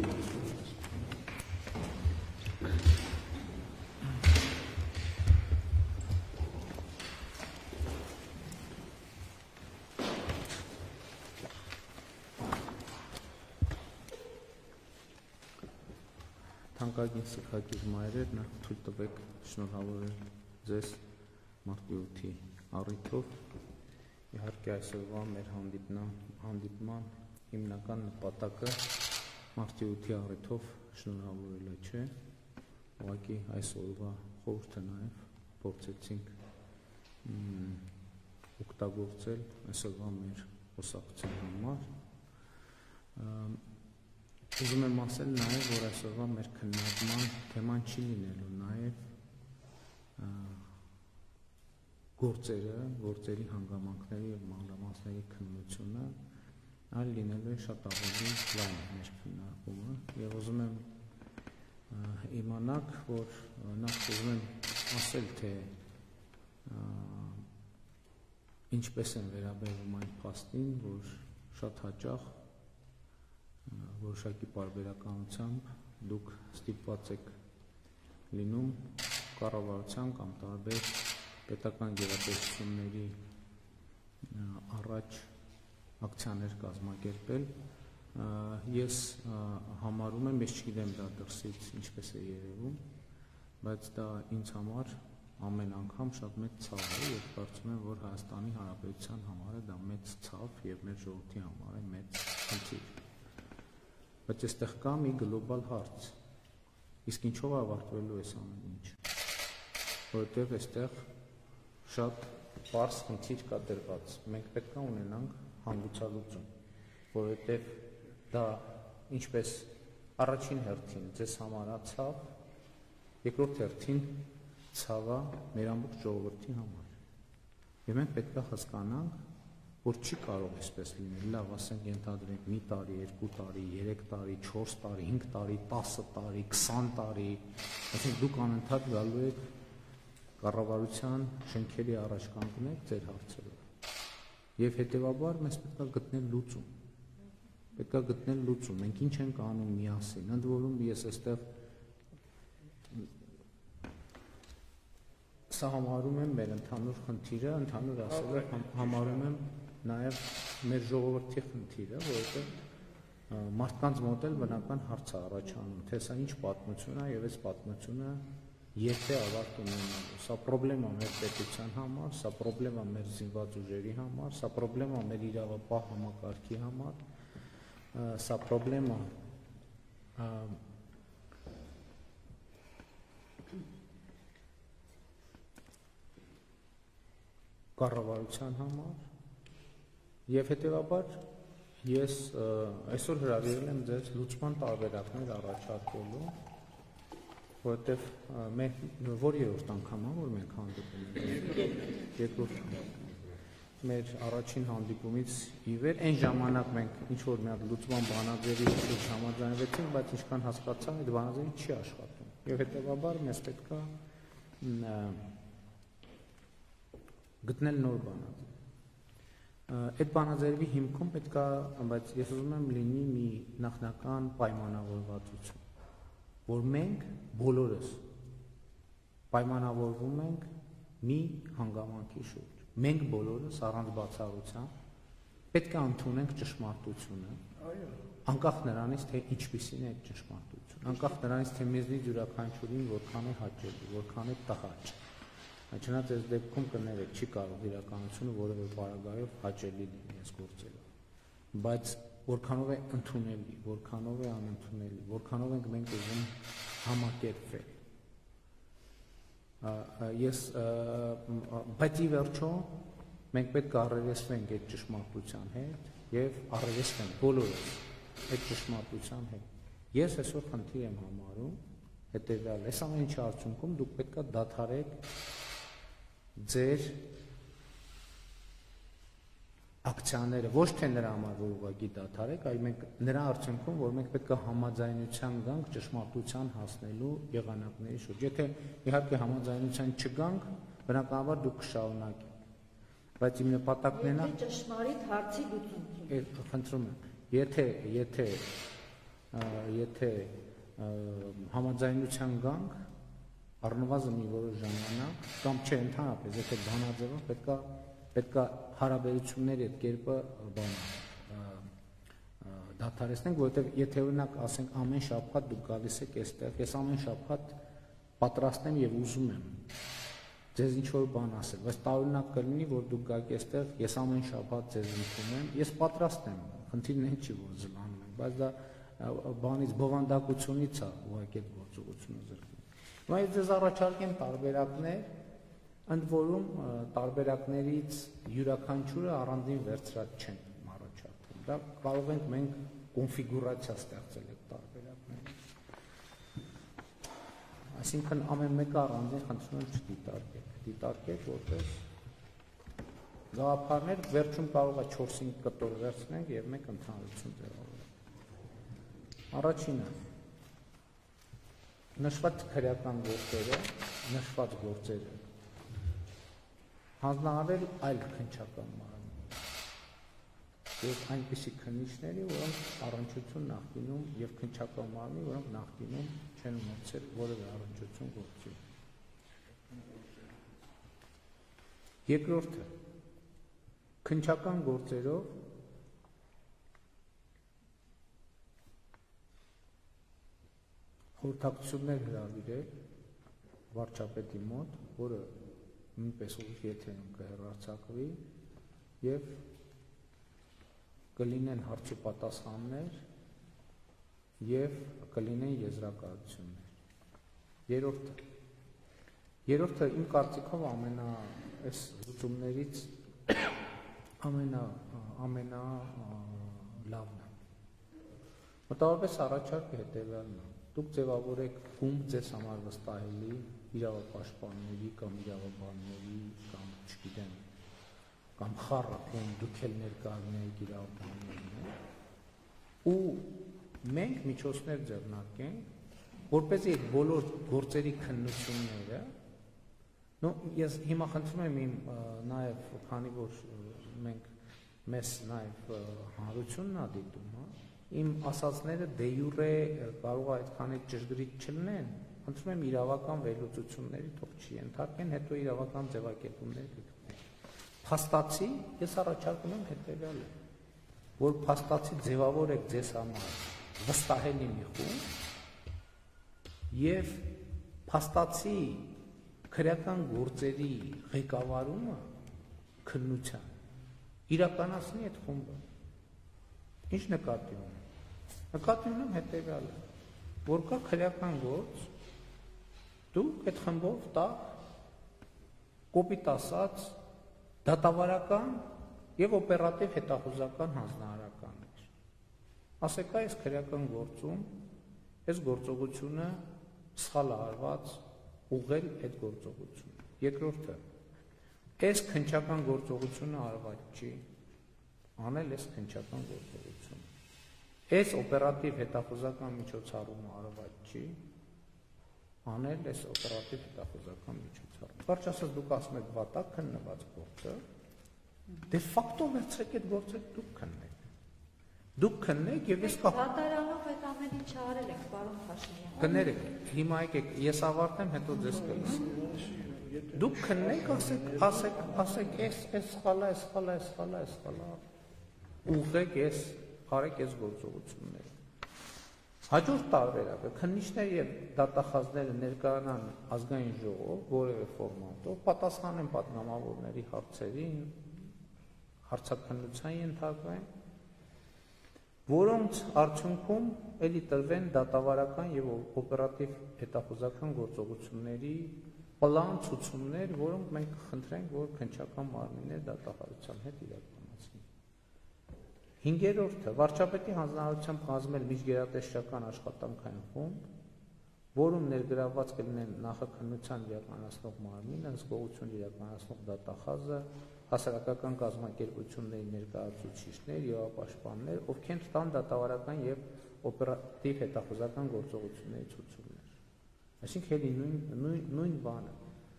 Թանկագին սխակիր մայրեր, նախ թույլ տվեք շնորհավորել ձեզ մարտի 8-ի առիթով։ Իհարկե այսօրվա մեր հանդիպման հիմնական նպատակը մարտի 8-ի առիթով շնորհավորելը չէ, ուղղակի այսօրվա խորհուրդը նաև փորձեցինք օգտագործել այսօրվա մեր խոսակցության համար։ Ուզում եմ ասել նաև, որ այսօրվա մեր քննարկման թեման չի լինելու նաև գործերի հանգամանքների և մանրամասների քննությունը, այլ լինելու է շատ ավելի լայն մեր քննարկումը և ուզում եմ իմանաք, որ նախ ուզում եմ ասել, թե ինչպես են վերաբերվում այն փաստին, որ շատ հաճախ որոշակի պարբերականությամբ դուք ստիպված եք լինում կառավարության կամ տարբեր պետական գերատեսչությունների առաջ ակցիաներ կազմակերպել։ Ես համարում եմ, ես չգիտեմ դա դրսից ինչպես է երևում, բայց դա ինձ համար ամեն անգամ շատ մեծ ցավ է և կարծում եմ, որ Հայաստանի Հանրապետության համար է դա մեծ ցավ և մեր ժողովրդի համար է մեծ խնդիր։ Բայց այստեղ կա մի գլոբալ հարց, իսկ ինչով ավարտվելու է ամեն ինչ, որովհետև այստեղ շատ պարզ խնդիր կա դրված, մենք պետք է ունենանք հանգուցալուծում, որովհետև դա ինչպես առաջին հերթին ձեզ համար ցավ, երկրորդ հերթին ցավ է մեր ամբողջ ժողովրդի համար, և մենք պետք է հասկանանք, որ չի կարող այսպես լինել, լավ ասենք ենթադրենք մի տարի, 2 տարի, 3 տարի, 4 տարի, 5 տարի, 10 տարի, 20 տարի, այսինքն դուք անընդհատ գալու եք կառավարության շենքերի առաջ կանգնեք ձեր հարցերով։ Եվ հետևաբար մեզ պետք է գտնել լուծում։ Պետք է գտնել լուծում։ Մենք ինչ ենք անում միասին։ Ընդ որում ես այստեղ սա համարում եմ մեր ընդհանուր խնդիրը, ընդհանուր ասելով համարում եմ նաև մեր ժողովրդի խնդիրը, որովհետև մարդկանց մոտ էլ բնական հարց է առաջանում, թե սա ինչ պատմություն է և այս պատմությունը երբ է ավարտ ունենալու։ Սա պրոբլեմ է մեր պետության համար, սա պրոբլեմ է մեր զինված ուժերի համար, սա պրոբլեմ է մեր իրավապահ համակարգի համար, սա պրոբլեմ է կառավարության համար և հետևաբար ես այսօր հրավիրել եմ ձեզ լուծման տարբերակներ առաջարկելու, որովհետև որ երրորդ անգամ որ մենք հանդիպում ենք, երկրորդ մեր առաջին հանդիպումից ի վեր, այն ժամանակ մենք ինչ-որ մի հատ լուծման բանաձևի շուրջ համաձայնվեցինք, բայց ինչքան հասկացա, այդ բանաձևը չի աշխատում և հետևաբար մեզ պետք է գտնել նոր բանաձև։ Այդ բանաձևի հիմքում պետք է, բայց ես ուզում եմ լինի մի նախնական պայմանավորվածություն, որ մենք բոլորս պայմանավորվում ենք մի հանգամանքի շուրջ։ Մենք բոլորս առանց բացառության պետք է ընդունենք ճշմարտությունը, անկախ նրանից, թե ինչպիսին է այդ ճշմարտությունը, անկախ նրանից, թե մեզնից յուրաքանչյուրին որքան է հաճելի, որքան է տհաճ։ Չնայած այս դեպքում կներեք, չի կարող իրականությունը որևէ պարագայով հաճելի լինի այս գործերով, բայց որքանով է ընդունելի, որքանով է անընդունելի, որքանով ենք մենք ուզում համակերպվել։ Բայց ի վերջո մենք պետք է առերեսվենք այդ ճշմարտության հետ և առերեսվենք բոլորս այդ ճշմարտության հետ։ Ես այսօր խնդիր եմ համարում հետևյալ, այս ամեն ինչի արդյունքում դուք պետք է դադարեք ձեր ակցիաները, ոչ թե նրա համար, որ ուղղակի դադարեք, այլ մենք նրա արդյունքում, որ մենք պետք է համաձայնության գանք ճշմարտության հասնելու եղանակների շուրջ։ Եթե իհարկե համաձայնության չգանք, բնականաբար դուք կշարունակեք։ Բայց իմ նպատակն է ճշմարիտ հարցի լուծում։ Խնդրում եմ, եթե եթե համաձայնության գանք առնվազն մի որոշ ժամանակ կամ չէ ընդհանրապես եթե բանաձևով պետքա հարաբերությունների այդ կերպը դադարեցնենք, որովհետև եթե օրինակ ասենք ամեն շաբաթ դուք գալիս եք այստեղ, ես ամեն շաբաթ պատրաստ եմ եւ ուզում եմ ձեզ ինչ-որ բան ասել, բայց տարօրինակ կլինի, որ դուք գաք այստեղ, ես ամեն շաբաթ ձեզ ընդունում եմ, ես պատրաստ եմ, խնդիրն այն չի, որ զլանում եմ, բայց դա բանից բովանդակությունից է ուղղակի այդ գործողությունը զրկվում։ Հիմա ես ձեզ առաջարկեմ տարբերակներ, ընդ որում տարբերակներից յուրաքանչյուրը առանձին վերցրած չեն առաջարկում։ Դա կարող ենք մենք կոնֆիգուրացիա ստեղծել այդ տարբերակների։ Այսինքն ամեն մեկը առանձին խնդրում եմ չդիտարկեք, որպես գաղափարներ, վերջում կարող է 4-5 կտոր վերցնենք եւ մեկ ընդհանրություն ձևավորենք։ Առաջինը նշված քրեական գործերը, նշված գործերը հանձնարարել այլ քննչական մարմին եւ այնպիսի քննիչների, որոնք առնչություն նախկինում եւ քննչական մարմնի, որոնք նախկինում չեն ունեցել որևէ առնչություն գործի։ Երկրորդը քննչական գործերով խորհրդակցություններ հրավիրել վարչապետի մոտ, որը նույնպես ուղիղ եթերում կհեռարձակվի եւ կլինեն հարցու պատասխաններ եւ կլինեն եզրակացություններ։ Երրորդը իմ կարծիքով այս լուծումներից ամենալավն է։ Մոտավորապես առաջարկը հետևյալն է. Դուք ձևավորեք գումբ ձեզ համար վստահելի իրավապաշտպանների կամ իրավաբանների կամ չգիտեմ կամ խառախում դուք էլ ներկայացնեք իրավաբաններին ու մենք միջոցներ ձեռնարկենք, որպեսզի այդ բոլոր գործերի քննությունները ես հիմա խնդրում եմ իմ նաև քանի որ մենք մեզ նաև հանրությունն է դիտում, իմ ասածները դե յուրե կարող է այդքան ճշգրիտ չլինեն, խնդրում եմ իրավական վերլուծությունների թող չենթարկեն, հետո իրավական ձևակերպումներ կգտնեն։ Փաստացի ես առաջարկում եմ հետևյալը, որ փաստացի ձևավորեք ձեզ համար վստահելի մի խումբ եւ փաստացի քրեական գործերի ղեկավարումը քննության իրականացնի այդ խումբը։ Ինչ նկատի ունեմ։ Նկատի ունեմ հետևյալը, որ կա քրեական գործ, դուք այդ խմբով տակ կոպիտ ասած դատավարական եւ օպերատիվ հետախուզական հանձնարարականներ։ Ասեք այս քրեական գործում այս գործողությունը սխալ արված ուղղել այդ գործողությունը։ Երկրորդը այս քննչական գործողությունը արված չի անել այս քննչական գործողությունը։ Այս օպերատիվ հետախուզական միջոցառումը արված չի անել այս օպերատիվ հետախուզական միջոցառումը։ Կարճ ասած դուք ասում եք վատակ քննված գործը, դե ֆակտո վերցրեք այդ գործը դուք քննեք։ Դուք քննեք եւ ես կատարանով այդ ամեն ինչը արել եք, պարոն Փաշինյան։ Կներեք, հիմա եկեք, ես ավարտեմ, հետո ձեզ կլսեմ։ Դուք քննեք, ասեք, այս սխալ է, ուղղեք այս, արեք այս գործողությունները։ Հաջորդ տարբերակը քննիչներ եւ դատախազները ներկայանան ազգային ժողով որևէ ֆորմատով, պատասխանեն պատգամավորների հարցերին, հարցաքննության ենթարկվեն, որոնց արդյունքում էլի տրվեն դատավարական եւ օպերատիվ հետախուզական գործողությունների պլան ցուցումներ, որոնք մենք խնդրենք, որ քննչական մարմիններ դատախազության հետ իրականացնեն։ Հինգերորդը վարչապետի հանձնարարությամբ կազմել միջգերատեսչական աշխատանքային խումբ, որում ներգրավված կլինեն նախաքննության իրականացնող մարմինը, հսկողություն իրականացնող դատախազը, հասարակական կազմակերպությունների ներկայացուցիչներ, իրավապաշտպաններ, ովքեր տան դատավարական եւ օպերատիվ հետախուզական գործողությունների ցուցումներ։ Այսինքն էլի նույն բանը։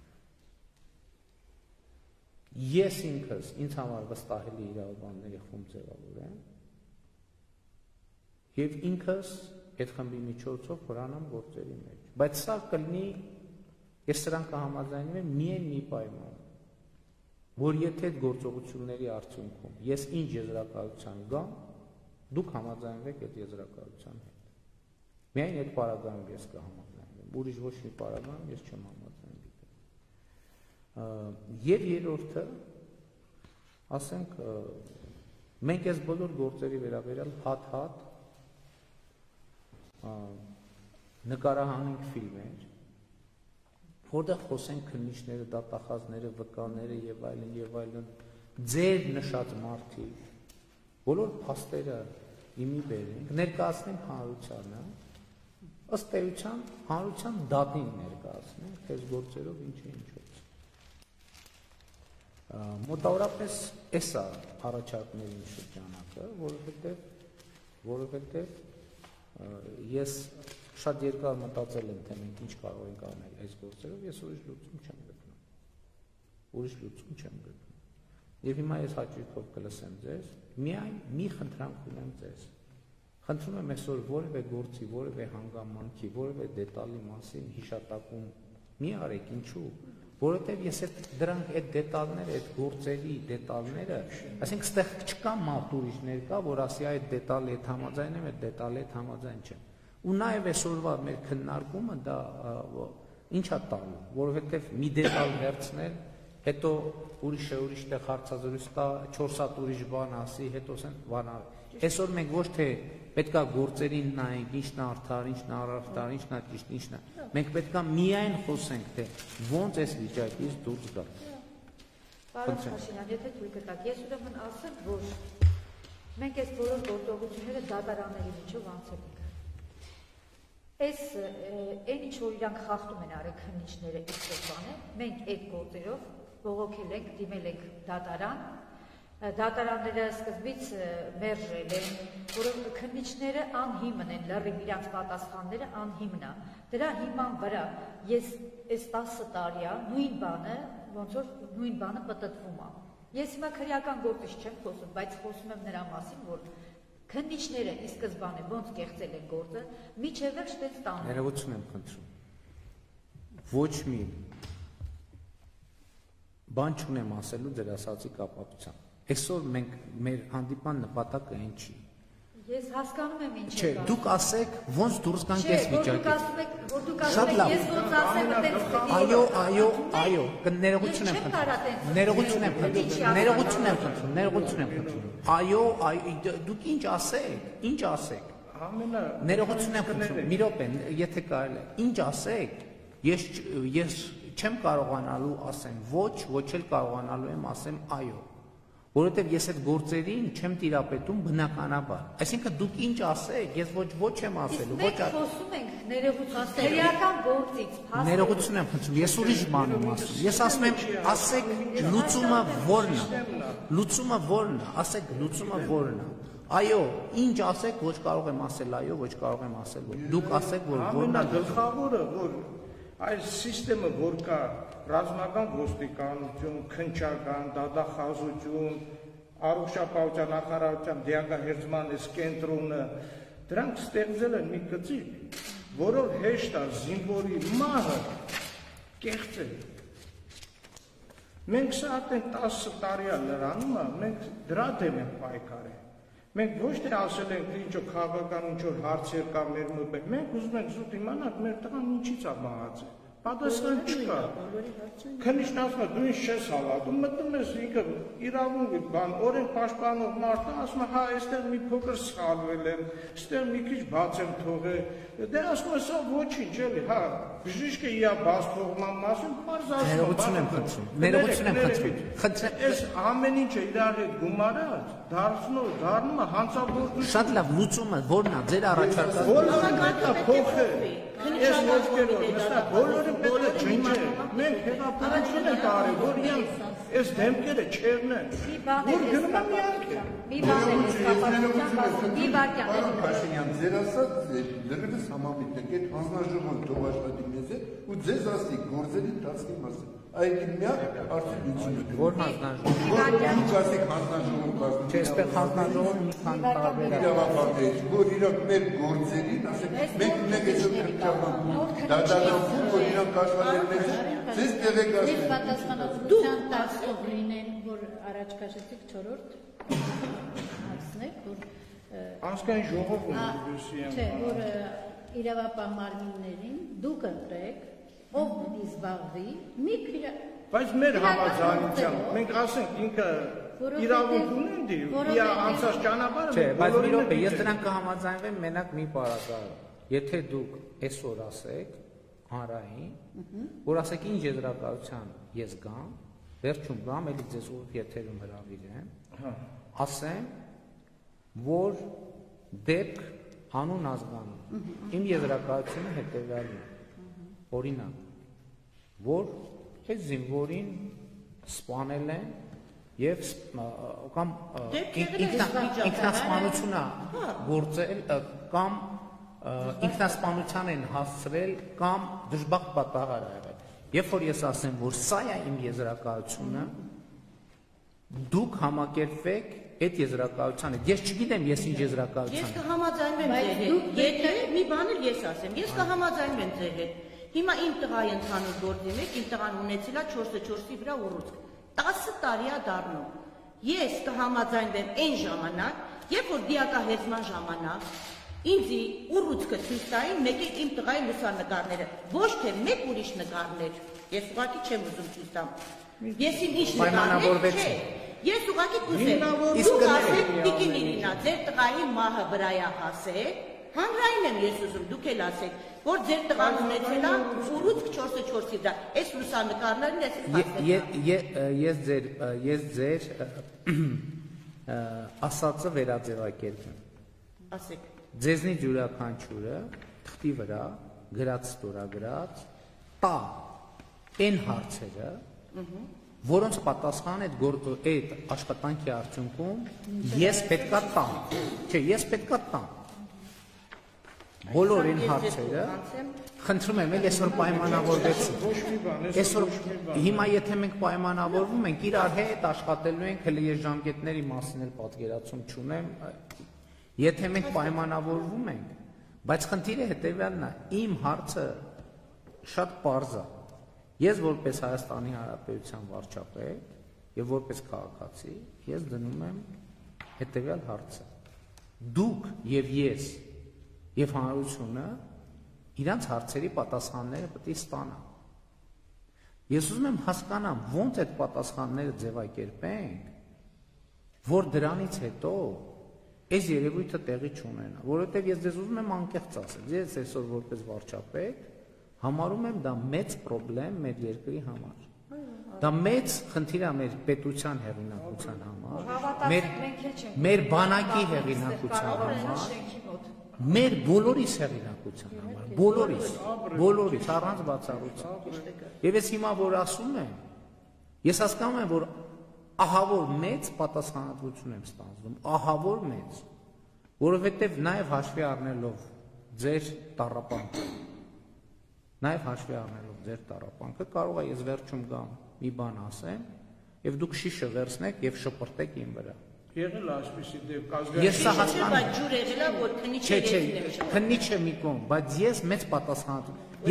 Ես ինքս ինձ համար վստահելի իրավաբանների խումբ ձևավորեմ եւ ինքս այդ խմբի միջոցով խորանամ գործերի մեջ։ Բայց սա կլինի, ես սրան կհամաձայնեմ միայն մի պայման, որ եթե այդ գործողությունների արդյունքում ես ինչ եզրակացության գամ, դուք համաձայնվեք այդ եզրակացության հետ։ Միայն այդ պարագայում ես կհամաձայնվեմ, ուրիշ ոչ մի պարագայում ես չեմ համաձայնվի։ Եվ երրորդը, ասենք, մենք այս բոլոր գործերի վերաբերյալ հատ-հատ նկարահանենք ֆիլմեր, որտեղ խոսենք քննիչները, դատախազները, վկաները եւ այլն, ձեր նշած մարդիկ, բոլոր փաստերը իմի բերենք, ներկայացնենք հանրությանը, ըստ էության հանրության դատին ներկայացնենք, թե այս գործերով ինչը ինչոց։ Մոտավորապես էս է առաջարկների շրջանակը, որովհետև ես շատ երկար մտածել եմ, թե մենք ինչ կարող ենք անել այս գործերով, ես ուրիշ լուծում չեմ գտնում։ Եվ հիմա ես հաճույքով կլսեմ ձեզ, միայն մի խնդրանք ունեմ ձեզ։ Խնդրում եմ այսօր որևէ գործի, որևէ հանգամանքի, որևէ դետալի մասին հիշատակում մի արեք, ինչու՞, որովհետև ես այդ դետալները, այդ գործերի դետալները, ասենք ստեղ չկա մարդ ուրիշ ներկա, որ ասի այդ դետալի հետ համաձայն եմ, այդ դետալի հետ համաձայն չեմ։ Ու նաև այսօրվա մեր քննարկումը դա ինչ է տալու, որովհետև մի դետալ վերցնել, հետո ուրիշտեղ հարցազրույց տա, 4 հատ ուրիշ բան ասի, հետո ասեն բան արի։ Այսօր մենք ոչ թե պետքա գործերին նայենք, ինչն է արդար, ինչն է առարդար, ինչն է ճիշտ, ինչն է։ Մենք պետքա միայն խոսենք, թե ոնց այս վիճակից դուրս գալ։ Պարոն Փաշինյան, եթե թույլ կտաք, ես ուրեմն ասեմ, որ մենք այս բոլոր գործողությունները դատարանների միջով անցել ենք։ Այս այն ինչ որ իրանք խախտում են արել քննիչները իսկական է, մենք այդ գործերով բողոքել ենք, դիմել ենք դատարան, դատարանները սկզբից մերժել են, որով քննիչները անհիմն են, լրիվ իրանք պատասխանները անհիմն է։ Դրա հիման վրա ես այս 10 տարի նույն բանը, ոնց որ նույն բանը պտտվում է։ Ես հիմա քրեական գործից չեմ խոսում, բայց խոսում եմ նրա մասին, որ քննիչները ի սկզբանե ոնց կեղծել են գործը, միջև էլ շտեց տանում։ Ներողություն եմ խնդրում։ Ոչ մի բան չունեմ ասելու ձեր ասացի կապակցությամբ։ Այսօր մենք մեր հանդիպան նպատակը այն չի։ Ես հասկանում եմ ինչ Չէ, դուք ասեք, ոնց դուրս գանք այս վիճակից։ Որ դուք ասեք, ես ոնց ասեմ, Այո, ներողություն եմ խնդրում։ Այո, դուք ինչ ասեք։ Ներողություն եմ խնդրում, մի րոպե, եթե կարելի է, ինչ ասեք, ես չեմ կարողանալու ասեմ ոչ էլ կարողանալու եմ ասեմ այո։ Որովհետև ես այդ գործերին չեմ տիրապետում բնականաբար։ Այսինքն դուք ինչ ասեք, ես ոչ եմ ասելու, ոչ Մենք խոսում ենք քրեական գործից, Ներողություն եմ խնդրում, ես ուրիշ բան եմ ասում։ Ես ասում եմ, ասեք լուծումը որն է, ասեք լուծումը որն է։ Այո, ինչ ասեք, ոչ կարող եմ ասել այո, ոչ կարող եմ ասել ոչ։ Դուք ասեք, որ որն է գլխավորը, որ այս համակարգը, որ կա ռազմական ոստիկանություն, քննչական, դատախազություն, առողջապահության նախարարության դիագնոզման կենտրոնը, դրանք ստեղծել են մի գծիկ, որով հեշտ է զինվորի մահը կեղծել։ Մենք սա արդեն 10 տարի է լրանում, մենք դրա դեմ ենք պայքարել։ Մենք ոչ թե ասել ենք, թե ինչ-որ քաղաքական ինչ-որ հարցեր կա մեր մոտ, մենք ուզում ենք զուտ իմանալ, մեր տղան ինչից է մահացել։ Պատասխան չկա։ Քննիչն ասում է, դու ինչ չես հավատում, մտնում ես ինքը իրավունք բան, օրենք պաշտպանող մարդը ասում է, հա, այստեղ մի փոքր սխալվել եմ, այստեղ մի քիչ բաց եմ թողել։ Դե ասում է, սա ոչինչ էլի, հա, բժիշկը իա բաց թողման մասին, բարձ Ներողություն եմ խնդրում։ Այս ամեն ինչը իրար հետ գումարած, դառնում է հանցագործություն։ Շատ լավ, լուծումը որն է, ձեր առաջարկը։ Որն է փոխել։ Ես ովքեր նստա բոլորը պետք է ջնջել։ Մենք հեղափոխություն ենք արել, որ իրանք այս դեմքերը չեղնեն։ Մի բան է մի վարքյան։ Փաշինյան, ձեր ասած դրվեց համամիտ եք, այդ հանձնաժողովը թող աշխատի մեզ է ու ձեզ ասի գործերի ընթացքի մասին։ Այդ միա արդյունքն է։ Որ հանձնաժողով։ Որ դուք ասեք հանձնաժողով կազմում։ Չէ, այստեղ հանձնաժողովը մի քանի տարբեր իրավաբաններ, որ իրանք մեր գործերին, ասեք, մենք ունենք այսօր քրճավան դատադարում, որ իրանք աշխատել մեզ, ձեզ տեղեկ Ձեզ ասեն։ պատասխանատվության տալով լինեն, որ առաջ քաշեցիք 4-րդ հարցնեք, որ Անցկային ժողովն է չէ, որ իրավապահ մարմիններին դուք ընտրեք, ով պիտի զբաղվի, մի Բայց մեր համաձայնությամբ մենք ասենք ինքը իրավունք ունի, իր անցած ճանապարհը Չէ, բայց մի րոպե, ես դրան կհամաձայնվեմ մենակ մի պարագայում։ Եթե դուք այսօր ասեք հանրային, որ ասեք ինչ եզրակացության ես գամ, վերջում գամ, էլի ձեզ ուղիղ եթերում հրավիրեմ, ասեմ, որ դեպք անուն ազգանուն։ Իմ եզրակացությունը հետևյալն է։ Օրինակ, որ այս զինվորին սպանել են եւ կամ ինքնասպանություն գործել կամ ինքնասպանության են հասցրել կամ դժբախտ պատահար ա եղել։ Երբ որ ես ասեմ, որ սա է իմ եզրակացությունը, դուք համակերպվեք այդ եզրակացությանը։ Ես չգիտեմ ես ինչ եզրակացություն։ Ես կհամաձայնվեմ ձեր հետ։ Եթե մի բան էլ ես ասեմ, ես կհամաձայնվեմ ձեր հետ։ Հիմա իմ տղայի ընդհանուր գործի մեջ իմ տղան ունեցել է 4/4-ի վրա ուռուցք։ 10 տարի է դառնում։ Ես կհամաձայնվեմ այն ժամանակ, երբ որ դիակահերձման ժամանակ ինձի ուռուցքը ցույց տային մեկի իմ տղայի լուսանկարները, ոչ թե մեկ ուրիշ նկարներ։ Ես ուղղակի չեմ ուզում ցույց տամ։ Ես իմ ինչ նկարներ չէ։ Ես ուղղակի կուզեմ։ Դուք ասեք Տիկին Իրինա, ձեր տղայի մահը վրա է հասել։ Հանրային եմ ես ուզում, դուք էլ ասեք, որ ձեր տղան ունեցել է ուռուցք 4/4-ի վրա։ Այս լուսանկարներն ես ձեր ասածը վերաձևակերպեմ։ ասեք։ Ձեզնից յուրաքանչյուրը թղթի վրա գրած ստորագրած տա այն հարցերը, որոնց պատասխան այդ աշխատանքի արդյունքում ես պետքա տամ։ Չէ, ես պետքա տամ։ Բոլոր այն հարցերը, խնդրում եմ, այսօր պայմանավորվեցինք։ Այսօր հիմա եթե մենք պայմանավորվում ենք, իրար հետ աշխատելու ենք, հələ ես ժամկետների մասին էլ պատկերացում չունեմ, եթե մենք պայմանավորվում ենք, բայց խնդիրը հետևյալն է, իմ հարցը շատ պարզ է։ Ես որպես Հայաստանի Հանրապետության վարչապետ եւ որպես քաղաքացի, ես դնում եմ հետևյալ հարցը։ Դուք եւ ես եւ հանրությունը իրանց հարցերի պատասխանները պետք է ստանան։ Ես ուզում եմ հասկանամ, ոնց այդ պատասխանները ձևակերպենք, որ դրանից հետո այս երևույթը տեղի չունենա, որովհետեւ ես ձեզ ուզում եմ անկեղծ ասել, ես այսօր որպես վարչապետ համարում եմ դա մեծ խնդրեմ մեր երկրի համար։ Դա մեծ խնդիր է մեր պետության հեղինակության համար, մեր բանակի հեղինակության համար, մեր բոլորիս հեղինակության համար, բոլորիս առանց բացառության։ Եվ ես հիմա որ ասում եմ, ես հասկանում եմ, որ ահավոր մեծ պատասխանատվություն եմ ստանձնում, ահավոր մեծ, որովհետև նաև հաշվի առնելով ձեր տառապանքը, կարող է ես վերջում գամ մի բան ասեմ, եւ դուք շիշը վերցնեք եւ շպրտեք իմ վրա։ Եղել այսպեսի դեպք Ես սա հասկանում եմ, ջուր եղել է, որ քնիչ չէ, քնիչ է մի կողմ, բայց ես մեծ պատասխանատվություն։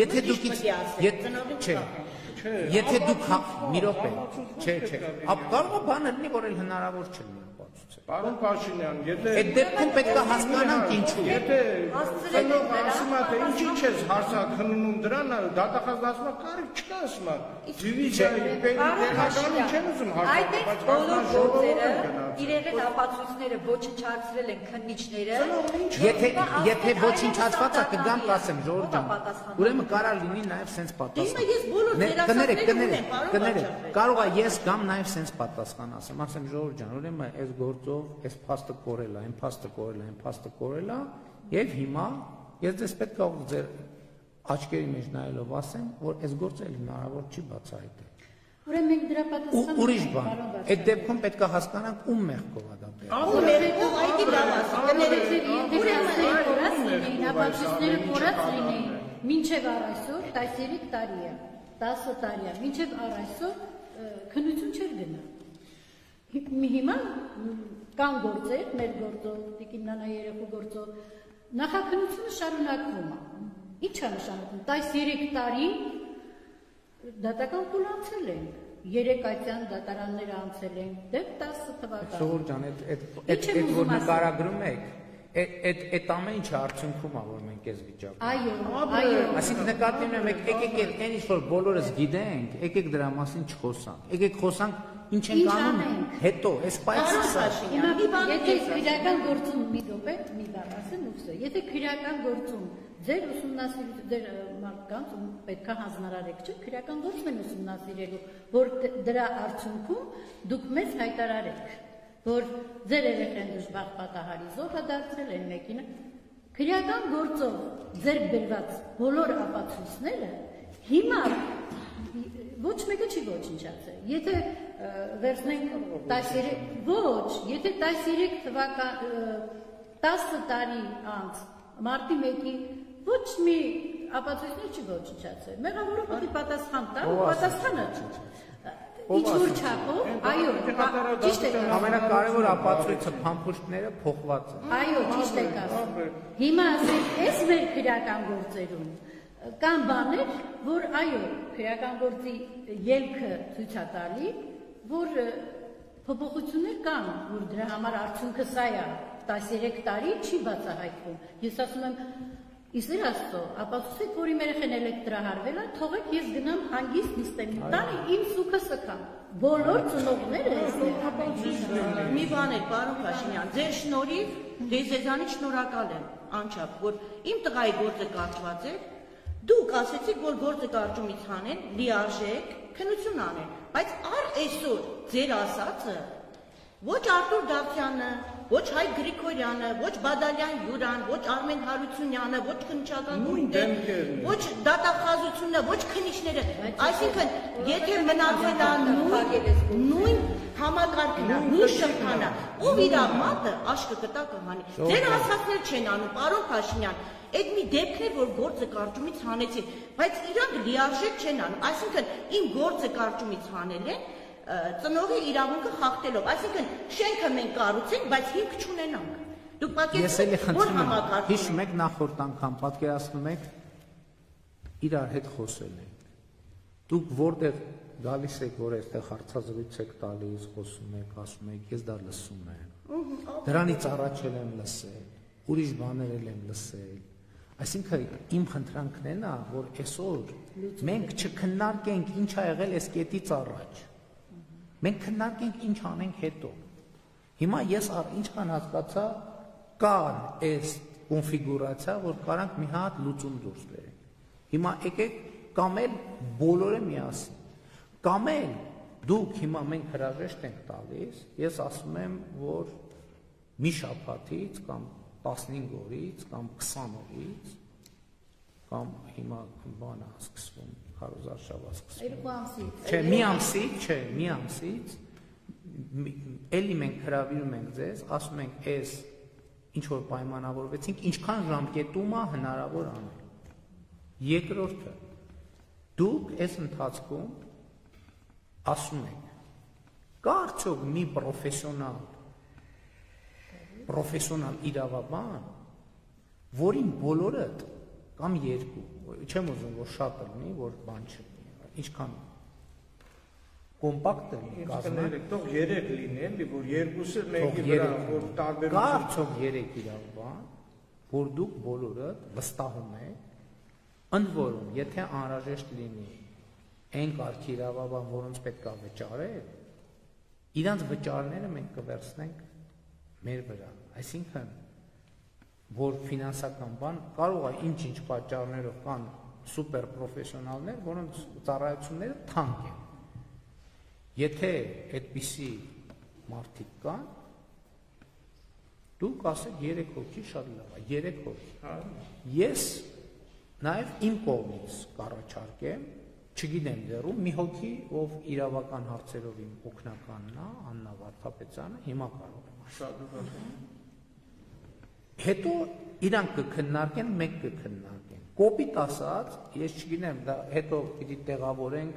Եթե դուք մի րոպե, չէ, կարող է բան լինի, որ էլ հնարավոր չլինի ապացուցել։ Պարոն Փաշինյան, եթե այդ դեպքում պետք է հասկանանք ինչու։ Եթե խնող ասում է, թե ինչի՞ չես հարցակնում դրան, դատախազն ասում է, կարիք չկա ասում է։ Դիվիզիայի պետականին չեն ուզում Այդ հարցակել, բոլոր գործերը իրեն ապացույցները ոչնչացրել են քննիչները։ Եթե ոչնչացված է կգամ կասեմ Ժորժ ջան։ Ուրեմն կարա լինի նաև սենց պատասխան։ Ես բոլոր Կներեք, կարող է ես գամ նաև սենց պատասխան ասեմ Ժորժ ջան, ուրեմն այս գործով այս փաստը կորել է, այն փաստը կորել է, եւ հիմա ես դες պետք է ձեր աչքերի մեջ նայելով ասեմ, որ այս գործը հնարավոր չի բացահայտել։ Ուրեմն մենք դրա պատասխանը Ուրիշ բան, այդ դեպքում պետք է հասկանանք ում մեղքով է դա բերել։ Ուրեմն այդի լավ ասի, ապացույցները կորած լինեին, մինչև առայսօր 13 տարի է, 10 տարի է, մինչև առայսօր քննություն չէր գնա։ Հիմա կան գործեր, մեր գործով, Տիկին Նանա երեխու գործով, նախաքննությունը շարունակվում է։ Ինչ է նշանակում, 13 տարի դատական փուլ անցել ենք, 3 այցյան դատարանները անցել ենք, դեպ 10 թվական։ Սովոր ջան, այդ որ նկարագրում եք, այդ ամեն ինչը արդյունքում է, որ մենք այս վիճակում։ Այո։ Այսինքն նկատի ունեմ, եկեք այն ինչ որ բոլորս գիտենք, եկեք դրա մասին չխոսանք։ Եկեք խոսանք ինչ ենք անում հետո, այս պայծառը։ Եթե քրեական գործում մի դոպե, մի բառ ասեմ ուստը, եթե քրեական գործում ձեր ուսումնասիրություն ձեր մարդկանց պետք է հանձնարարեք, չէ՞, քրեական գործն են ուսումնասիրելու, որ դրա արդյունքում դուք մեզ հայտարարեք, որ ձեր երեխեն դժբախտ պատահարի զոհ է դարձել այն մեկինը, քրեական գործով ձեր բերված բոլոր ապացույցները հիմա ոչ մեկը չի ոչնչացել։ Եթե վերցնենք 13 ոչ, եթե 13 թվական 10 տարի անց մարտի 1-ի ոչ մի ապացույցներ չի ոչնչացել։ Մեղավորը պետք է պատասխան տա, պատասխանը ինչ-որ չափով, այո, ճիշտ է։ Ամենակարևոր ապացույցը փամփուշտները փոխված են։ Այո, ճիշտ եք ասում։ Հիմա ասենք, այս մեր քրեական գործերում կան բաներ, որ այո, քրեական գործի ելքը ցույց է տալի, որ փոփոխություններ կան, որ դրա համար արդյունքը սա է, 13 տարի չի բացահայտվում։ Ես ասում եմ, Իսեր Աստծո, ապացուցեք, որ իմ երեխեն էլեկտրահարվել է, թողեք ես գնամ հանգիստ նստեմ տանը, իմ սուքը սքամ։ Բոլոր ծնողները մի բան է, պարոն Փաշինյան, ձեր շնորհիվ ձեզանից շնորհակալ եմ, անչափ, որ իմ տղայի գործը կարճված է, դուք ասեցիք, որ գործը կարճումից հանեն, լիարժեք, քննություն անեն, բայց այսօր ձեր ասածը ոչ Արտուր Դավթյանը, ոչ Հայկ Գրիգորյանը, ոչ Բադալյան Յուրան, ոչ Արմեն Հարությունյանը, ոչ քննչական գույնը, ոչ դատախազությունը, ոչ քննիչները, այսինքն եթե մնացել է նույն համակարգն է, նույն շղթան է, ով իր մատը աշկը կտա կհանի։ Ձեր ասածներ չեն անում, պարոն Փաշինյան, այդ մի դեպքն է, որ գործը կարճումից հանեցին, բայց իրանք լիարժեք չեն անում, այսինքն իմ գործը կարճումից հանել են, ծնողի իրավունքը խախտելով, այսինքն շենքը մենք կառուցենք, բայց հիմք չունենանք։ Դուք պատկերացնում որ համակարգ։ Հիշում եք նախորդ անգամ պատկերացնում եք իրար հետ խոսել ենք։ Դուք որտեղ գալիս եք, որ այստեղ հարցազրույց եք տալիս, խոսում եք, ասում եք, ես դա լսում եմ։ Դրանից առաջ եմ լսել, ուրիշ բաներ եմ լսել։ Այսինքն իմ խնդրանքն է նա, որ այսօր մենք չքննարկենք ինչ ա եղել այս կետից առաջ։ Մենք քննարկենք ինչ անենք հետո։ Հիմա ես ինչքան հասկացա, կար այս կոնֆիգուրացիա, որ կարանք մի հատ լուծում դուրս բերենք։ Հիմա եկեք կամ էլ բոլորը միասին։ Կամ էլ դուք հիմա մենք հրաժեշտ ենք տալիս, ես ասում եմ, որ մի շաբաթից կամ 15 օրից կամ 20 օրից կամ հիմա բանը սկսվում Քարոզարշավը սկսվում։ 2 ամսից։ Չէ, մի ամսից էլի մենք հրավիրում ենք ձեզ, ասում ենք, այս ինչ որ պայմանավորվեցինք, ինչքան ժամկետում է հնարավոր անել։ Երկրորդը, դուք այս ընթացքում ասում եք, կա արդյոք մի պրոֆեսիոնալ իրավաբան, որին բոլորդ կամ երկու, չեմ ուզում, որ շատ լինի, որ բան չլինի, ինչքան կոմպակտ լինի, կազմեք, թող 3 լինի, էլի, որ երկուսը մեկի վրա, որ տարբերություն։ Կա արդյոք 3 իրավաբան, որ դուք բոլորդ վստահում եք, ընդ որում, եթե անհրաժեշտ լինի այն կարգի իրավաբան, որոնց պետք է վճարել, իրանց վճարները մենք կվերցնենք մեր վրա, այսինքն որ ֆինանսական բան կարող է ինչ-ինչ պատճառներով կան սուպեր պրոֆեսիոնալներ, որոնց ծառայությունները թանկ են։ Եթե այդպիսի մարդիկ կան, դուք ասեք 3 հոգի շատ լավ է, 3 հոգի։ Ես Նաև իմ կողմից կառաջարկեմ, չգիտեմ դեռ մի հոգի, ով իրավական հարցերով իմ օգնականն է, Աննա Վարդապետյանը, հիմա կարող եմ ասել։ Հետո իրանք կքննարկեն, մենք կքննարկենք։ Կոպիտ ասած, ես չգիտեմ, դա հետո պիտի տեղավորենք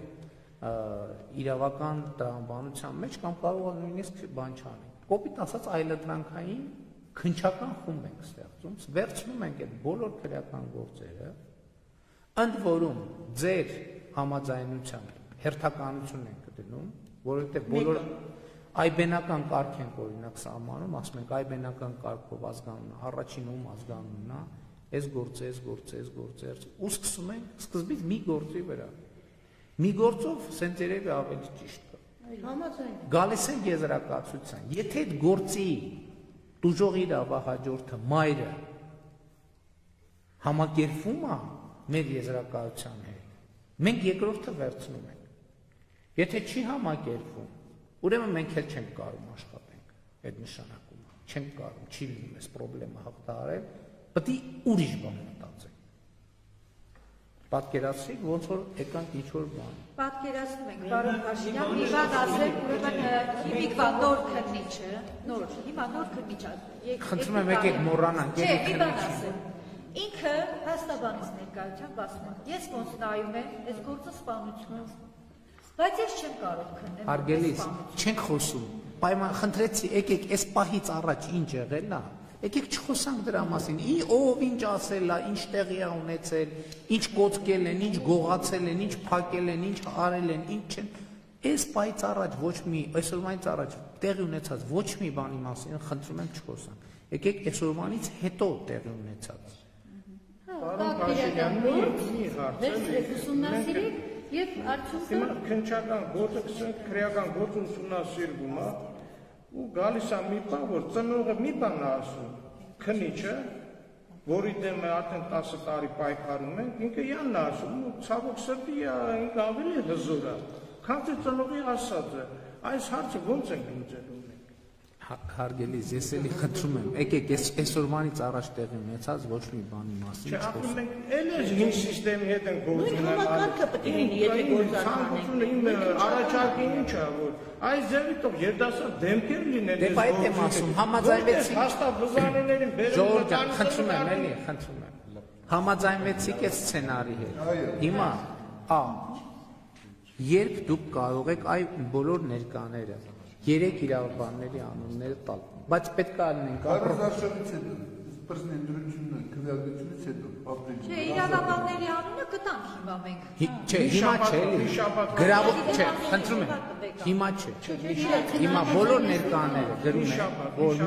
իրավական տրամաբանության մեջ կամ կարող է նույնիսկ բան չանենք։ Կոպիտ ասած այլընտրանքային քննչական խումբ ենք ստեղծում, վերցնում ենք այդ բոլոր քրեական գործերը, ընդ որում ձեր համաձայնությամբ հերթականություն ենք դնում, որովհետև բոլոր այբենական կարգ ենք օրինակ սահմանում, ասում ենք այբենական կարգով ազգանունն է, առաջին ում ազգանունն է, այս գործը, ու սկսում ենք սկզբից մի գործի վրա։ Մի գործով սենց երևի ավելի ճիշտ կա։ Համաձայն։ Գալիս են եզրակացության։ Եթե այդ գործի տուժող իրավահաջորդը մայրը համակերպվում է մեր եզրակացության հետ, մենք երկրորդը վերցնում ենք։ Եթե չի համակերպվում, ուրեմն մենք էլ չենք կարող աշխատենք այդ նշանակումը, չենք կարող, չի լինում այս խնդրեմը հաղթահարել, պետք է ուրիշ բան մտածենք։ Պատկերացրեք, ոնց որ եկանք ինչ-որ բան։ Պատկերացնում ենք, պարոն Փաշինյան, մի բան ասեք, ուրեմն հիմիկվա նոր քննիչը, հիմա նոր քննիչ է։ Խնդրում եմ եկեք մոռանանք, չէ, մի բան ասեմ։ Ինքը հաստաբանից ներկայությամբ ասում է, ես ոնց նայում եմ, այս գործը սպանություն է։ Բայց ես չեմ կարող քննել։ Հարգելիս, չենք խոսում։ Պայման խնդրեցի, եկեք այս պահից առաջ ինչ եղել է։ Եկեք չխոսանք դրա մասին, ով ինչ ասել է, ինչ տեղի է ունեցել, ինչ կոծկել են, ինչ գողացել են, ինչ փակել են, ինչ արել են, ինչ չեն։ Այս պահից առաջ ոչ մի, այսօրվանից առաջ տեղի ունեցած ոչ մի բանի մասին խնդրում եմ չխոսանք։ Եկեք այսօրվանից հետո տեղի ունեցած։ Պարոն Փաշինյան, մի հարց ուսումնասիրեք եւ արդյունքը հիմա քննչական գործը քրեական գործը ուսումնասիրվում է ու գալիս է մի բան, որ ծնողը մի բան է ասում, քննիչը, որի դեմ արդեն 10 տարի պայքարում ենք, ինքը յանն է ասում, ու ցավոք սրտի ինքը ավելի հզոր է, քան ծնողի ասածը, այս հարցը ո՞նց ենք լուծելու։ Հարգելիս, ես էլի խնդրում եմ, եկեք այսօրվանից առաջ տեղի ունեցած ոչ մի բանի մասին չխոսենք։ Չէ, մենք էլ այս հին սիստեմի հետ ենք գործում։ Նույն համակարգը պետք է լինի, եթե գործարքանենք։ Առաջարկը ինչ է, որ այս ձևի տող երդասարդ դեմքեր լինեն։ Դե այդ եմ ասում, համաձայնվեցիք։ Հաստատ բզանիներին բերում։ Ժողովուրդ, խնդրում եմ, էլի, խնդրում եմ։ Համաձայնվեցիք այս սցենարի հետ։ Հիմա, երբ դուք կարող եք այ բոլոր ներկաները 3 իրավաբանների անունները տալ, բայց պետք է լինեն կառուցարշավից հետո, պրեզիդենտությունն քվեարկությունից հետո ապրիլի։ Չէ, իրավաբանների անունը կտանք հիմա մենք։ Չէ, հիմա չէ, գրավոր չէ, խնդրում եմ, հիմա չէ։ Հիմա բոլոր ներկաները գրում են, որ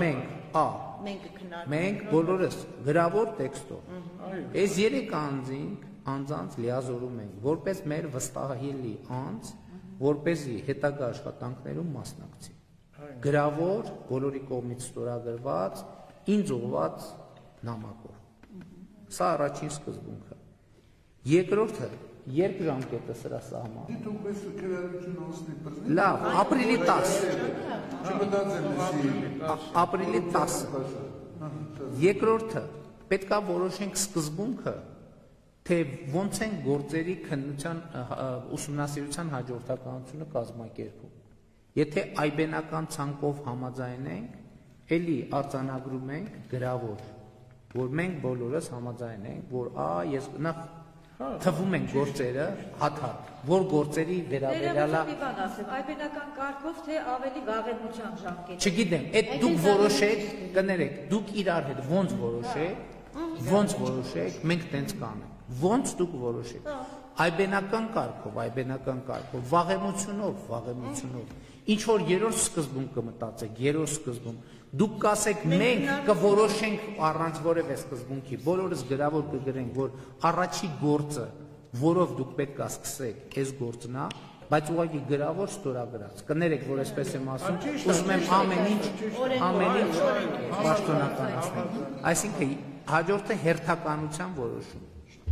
մենք բոլորս գրավոր տեքստով այս 3 անձանց լիազորում ենք, որպես մեր վստահելի անձ, որպեսզի հետագա աշխատանքներում մասնակցի։ Գրավոր, բոլորի կողմից ստորագրված, ինձ ուղղված նամակով։ Սա առաջին սկզբունքը։ Երկրորդը, երբ ժամկետը սրա սահմանում։ Դու պես քվեարկություն անցնի պրեզիդենտ։ Լավ, ապրիլի 10։ Չմտածեմ ապրիլի 10։ Երկրորդը, պետք է որոշենք սկզբունքը, թե ոնց են գործերի քննության ուսումնասիրության հաջորդականությունը կազմակերպում։ Եթե այբենական ցանկով համաձայնենք, էլի արձանագրում ենք գրավոր, որ մենք բոլորս համաձայնենք, որ ես նախ թվում են գործերը հաթաթ, որ գործերի վերաբերյալա բան ասեմ, այբենական կարգով թե ավելի վաղեմության ժամկետ։ Չգիտեմ, այդ դուք որոշեք, կներեք, դուք իրար հետ ոնց որոշեք, մենք տենց կանենք։ Ոնց դուք որոշեք, այբենական կարգով, վաղեմությունով, ինչ որ երրորդ սկզբում կմտածեք, երրորդ սկզբում, դուք կասեք մենք կորոշենք առանց որևէ սկզբունքի, բոլորս գրավոր կգրենք, որ առաջի գործը, որով դուք պետք է սկսեք, այս գործն է, բայց ուղղակի գրավոր ստորագրած, կներեք, որ այսպես եմ ասում, ուզում եմ ամեն ինչ պաշտոնականացնել, այսինքն հաջորդը հերթականության որոշում։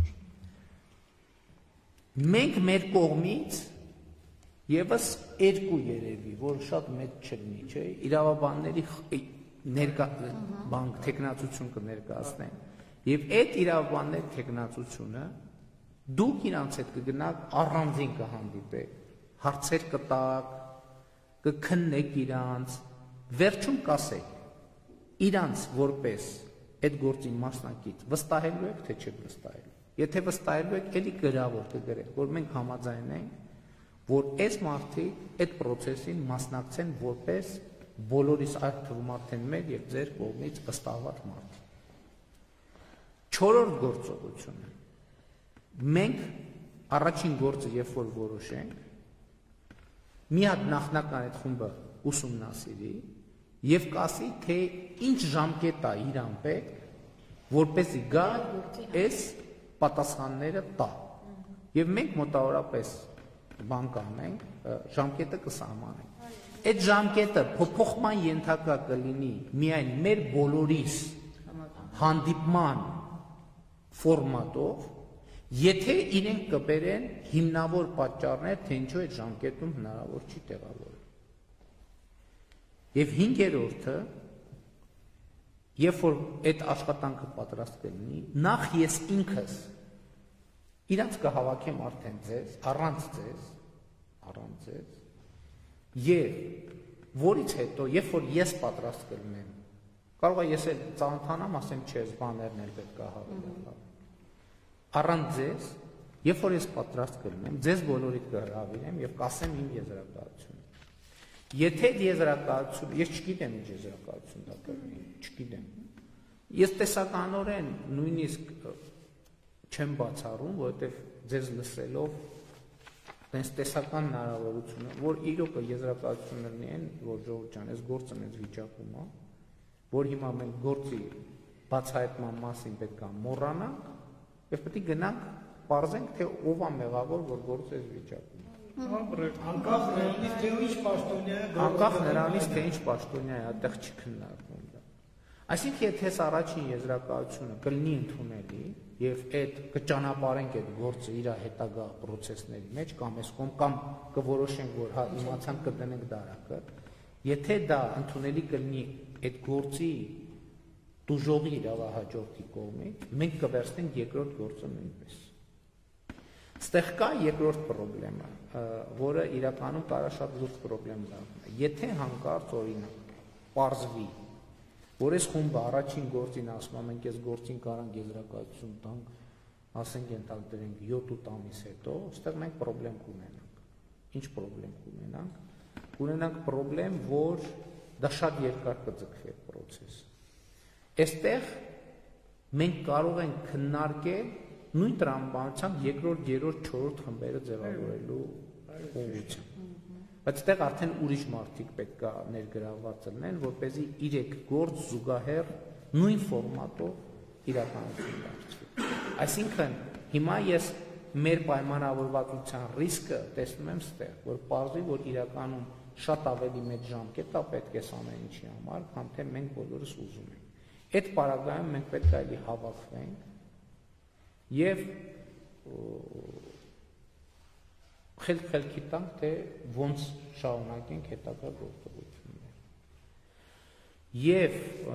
Մենք մեր կողմից եւս 2 երևի, որ շատ մեծ չլինի, չէ, իրավաբանների թեկնածություն կներկայացնեն Եվ այդ իրավաբանների թեկնածությունը դուք իրանց հետ կգնաք առանձին կհանդիպեք, հարցեր կտակ, կքննեք իրանց, վերջում կասեք իրանց որպես այդ գործի մասնակից վստահելու եք, թե չեք վստահելու։ Եթե վստահելու եք, էլի գրավոր կգրեք, որ մենք համաձայնենք, որ այս մարդիկ այդ process-ին մասնակցեն որպես բոլորիս այդ թվում արդեն մեր եւ ձեր կողմից վստահված մարդ։ Չորրորդ գործողությունը։ Մենք առաջին գործը երբ որ որոշենք, մի հատ նախնական այդ խումբը ուսումնասիրի եւ կասի, թե ինչ ժամկետ է իրան պետք, որպեսզի գա այս պատասխանները տա։ Եվ մենք մոտավորապես բան կանենք, ժամկետը կսահմանենք։ Այդ ժամկետը փոփոխման ենթակա կլինի միայն մեր բոլորիս հանդիպման ֆորմատով, եթե իրենք կբերեն հիմնավոր պատճառներ, թե ինչու այդ ժամկետում հնարավոր չի տեղավորել։ Եվ հինգերորդը, երբ որ այդ աշխատանքը պատրաստ կլինի, նախ ես ինքս իրանց կհավաքեմ արդեն ձեզ, առանց ձեզ, եւ որից հետո, երբ որ ես պատրաստ կլինեմ, կարող է ես էլ ծանոթանամ, ասեմ, չես բաներն էլ պետք է հավելել։ Առանց ձեզ, երբ որ ես պատրաստ կլինեմ, ձեզ բոլորիդ կհրավիրեմ եւ կասեմ իմ եզրակացությունը։ Եթե եզրակացություն, ես չգիտեմ ինչ եզրակացություն դա կլինի, չգիտեմ։ Ես տեսականորեն նույնիսկ չեմ բացառում, որովհետեւ ձեզ լսելով տես տեսական հնարավորությունը, որ իրոք եզրակացություններն են, որ ժողովուրդ ջան, այս գործը մեծ վիճակում է, որ հիմա մենք գործի բացահայտման մասին պետք է մոռանանք եւ պետք է գնանք պարզենք, թե ով է մեղավոր, որ գործը այս վիճակում է։ Անկախ նրանից, թե ինչ պաշտոնյա է, անկախ նրանից, թե ինչ պաշտոնյա է, այդտեղ չքննարկվում դա։ Այսինքն, եթե առաջին եզրակացությունը կլինի ընդունելի եւ այդ կճանապարհենք այդ գործը իր հետագա process-ների մեջ կամ այս կամ կորոշենք, որ հա իմացանք կդնենք դարակը, եթե դա ընդունելի կլինի այդ գործի դուժողի իրավահաջորդի կողմից, մենք կվերցնենք երկրորդ գործը նույնպես։ Ստեղ կա երկրորդ խնդրեմը, որը իրականում կարա շատ լուրջ խնդրեմ դառնա։ Եթե հանկարծ օրինակ պարզվի, որ այս խումբը առաջին գործին ասում է, մենք այս գործին կարանք եզրակացություն տանք, ասենք ենթադրենք 7-8 ամիս հետո, ստեղ մենք խնդրեմ կունենանք։ Ինչ խնդրեմ կունենանք։ Կունենանք խնդրեմ, որ դա շատ երկար կձգվի այդ process-ը։ Այստեղ մենք կարող ենք քննարկել նույն տրամաբանությամբ երկրորդ, երրորդ, չորրորդ խմբերը ձևավորելու ուղղությամբ։ Բայց այդտեղ արդեն ուրիշ մարդիկ պետք է ներգրավված լինեն, որպեսզի իրեք գործ զուգահեռ նույն ֆորմատով իրականություն դարձվի։ Այսինքն հիմա ես մեր պայմանավորվածության ռիսկը տեսնում եմ ստեղ, որ պարզվի, որ իրականում շատ ավելի մեծ ժամկետ է պետք է ամեն ինչի համար, քան թե մենք բոլորս ուզում ենք։ Այդ պարագայում մենք պետք է էլի հավաքվենք եւ խելքի տանք, թե ոնց շարունակենք հետագա գործողությունները։ Եվ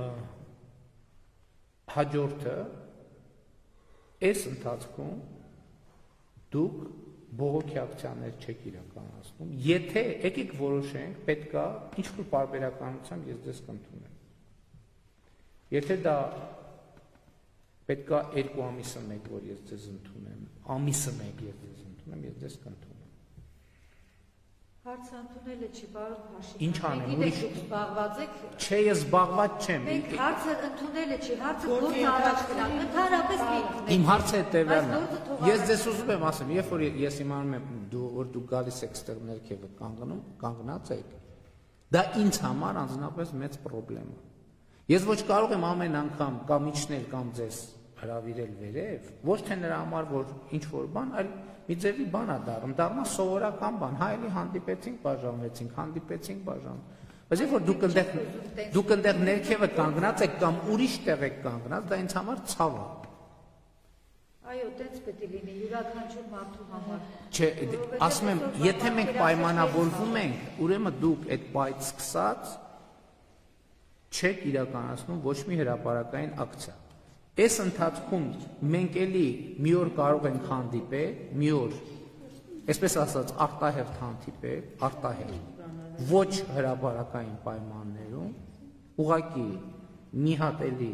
հաջորդը այս ընթացքում դուք բողոքի ակցիաներ չեք իրականացնում, եթե եկեք որոշենք, պետք է ինչ-որ պարբերականությամբ ես ձեզ կընդունեմ։ Եթե դա պետք է 2 ամիսը մեկ, որ ես ձեզ ընդունեմ, ամիսը մեկ ես ձեզ ընդունեմ, ես ձեզ կընդունեմ։ Հարցը ընդունելը չի, պարոն Փաշինյան։ Ինչ անեմ, ուրիշ դուք զբաղված եք։ Չէ, ես զբաղված չեմ։ Մենք հարցը ընդունելը չի, հարցը գործը առաջ գնալ։ Ընդհանրապես մի։ Իմ հարցը հետևյալն է։ Ես ձեզ ուզում եմ ասեմ, երբ որ ես իմանում եմ, որ դուք գալիս եք ստեղ ներքևը կանգնած եք, դա ինձ համար անձնապես մեծ խնդրեմ է։ Ես ոչ կարող եմ ամեն անգամ կամ իջնել կամ ձեզ հրավիրել վերև, ոչ թե նրա համար, որ ինչ-որ բան, այլ մի ձևի բան է դառնա սովորական բան, հա էլի հանդիպեցինք, բաժանվեցինք, Բայց երբ որ դուք այնտեղ ներքևը կանգնած եք կամ ուրիշ տեղ եք կանգնած, դա ինձ համար ցավ է։ Այո, տենց պետք է լինի յուրաքանչյուր մարդու համար։ Չէ, ասում եմ, եթե մենք պայմանավորվում ենք, ուրեմն դուք այդ պայից սկսած չեք իրականացնում ոչ մի հրապարակային ակցիա։ Այս ընթացքում մենք էլի մի օր կարող ենք հանդիպել, մի օր, այսպես ասած, արտահերթ հանդիպել, արտահերթ, ոչ հրապարակային պայմաններում, ուղղակի մի հատ էլի